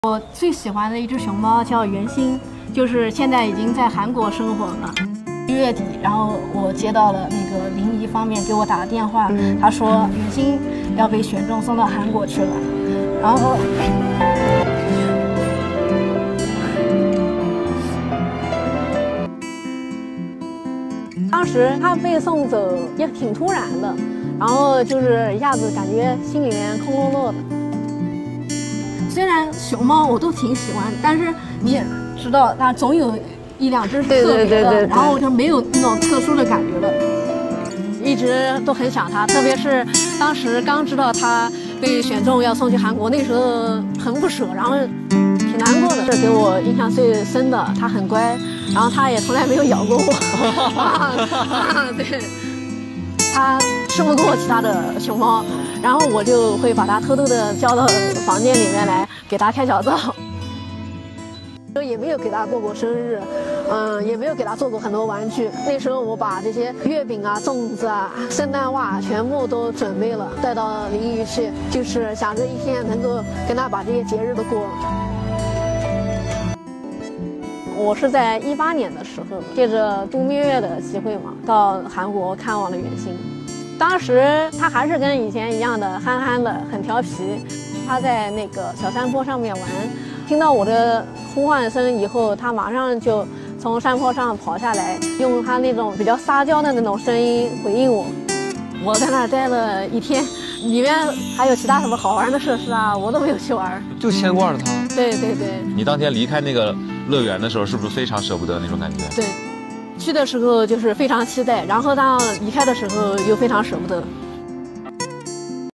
我最喜欢的一只熊猫叫圆心，就是现在已经在韩国生活了。1月底，然后我接到了那个临沂方面给我打的电话，他说圆心要被选中送到韩国去了。然后，当时他被送走也挺突然的，然后就是一下子感觉心里面空落落的。 虽然熊猫我都挺喜欢，但是你也知道，它总有1、2只是特别的，然后就没有那种特殊的感觉了。一直都很想它，特别是当时刚知道它被选中要送去韩国，那时候很不舍，然后挺难过的。这给我印象最深的，它很乖，然后它也从来没有咬过我。对，它吃不过其他的熊猫。 然后我就会把它偷偷的叫到房间里面来，给它拍小照。也没有给它过过生日，也没有给它做过很多玩具。那时候我把这些月饼啊、粽子啊、圣诞袜全部都准备了，带到临沂去，就是想着一天能够跟它把这些节日都过。我是在18年的时候，借着度蜜月的机会嘛，到韩国看望了圆心。 当时他还是跟以前一样的憨憨的，很调皮。他在那个小山坡上面玩，听到我的呼唤声以后，他马上就从山坡上跑下来，用他那种比较撒娇的那种声音回应我。我在那儿待了1天，里面还有其他什么好玩的设施啊，我都没有去玩， 就牵挂着他。 对对对。 你当天离开那个乐园的时候，是不是非常舍不得那种感觉？ 对。 去的时候就是非常期待，然后当离开的时候又非常舍不得。